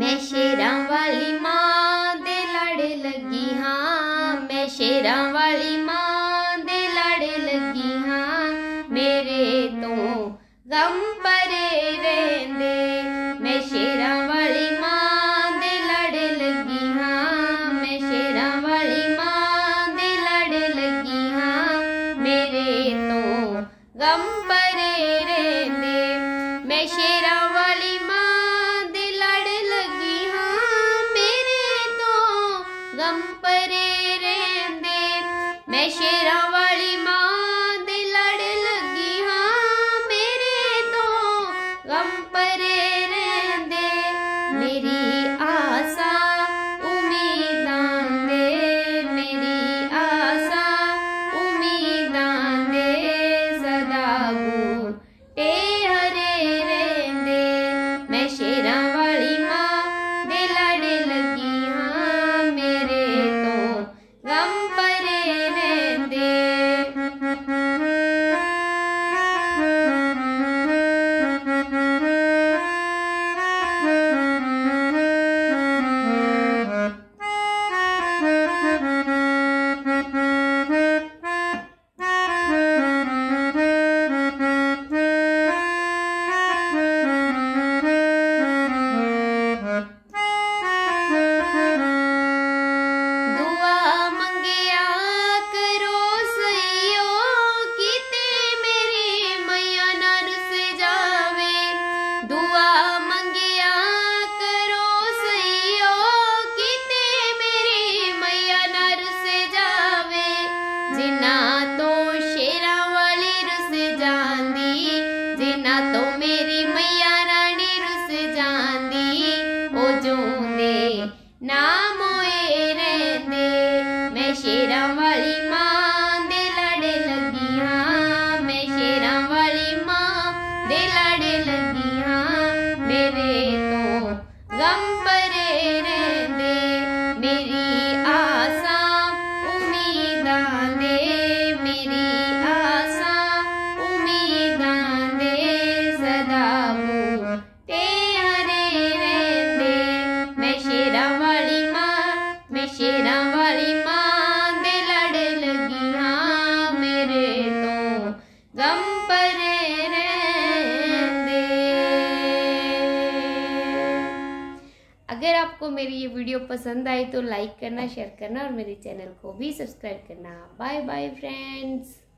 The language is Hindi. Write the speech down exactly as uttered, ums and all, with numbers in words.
मैं शेरां वाली मां दे लड़ लगी हाँ, मैं शेरां वाली मां दे लड़ लगी हाँ, मेरे तो गम परे रहंदे। मैं शेरां वाली मां दे लड़ लगी हाँ, मैं शेरां वाली मां दे लड़ लगी हाँ, मेरे तो गम परे रहंदे। मैं शेरां वाली मां दे लड़ लगी हाँ, मेरे तो गम परे रहंदे। मैं शेरां वाली मां दे लड़ लगी हाँ, मेरे तो गम परे रहंदे। मेरी आसा उम्मीदां दे, मेरी आसा उम्मीदां दे सदा बूटे हरे रहंदे। मैं शेरां वाली मां दे लड़ लगी हाँ, मेरे तो गम परे रहंदे। तो मेरी मैया रानी रुस जांदी, ओ जोंदे ना मोए रहंदे। मैं शेरां वाली मां दे लड़ लगी हाँ, मैं शेरां वाली मां दे लड़ लगी हाँ, मेरे तो गम परे रहंदे। मेरी आसा उम्मीदां दे, मेरी आसा उम्मीदां दे सदा बूटे हरे रहंदे। मैं शेरां वाली मां, मैं शेरां वाली मां दे लड़ लगी हाँ, मेरे तो गम परे रहंदे। अगर आपको मेरी ये वीडियो पसंद आई तो लाइक करना, शेयर करना और मेरे चैनल को भी सब्सक्राइब करना। Bye bye friends.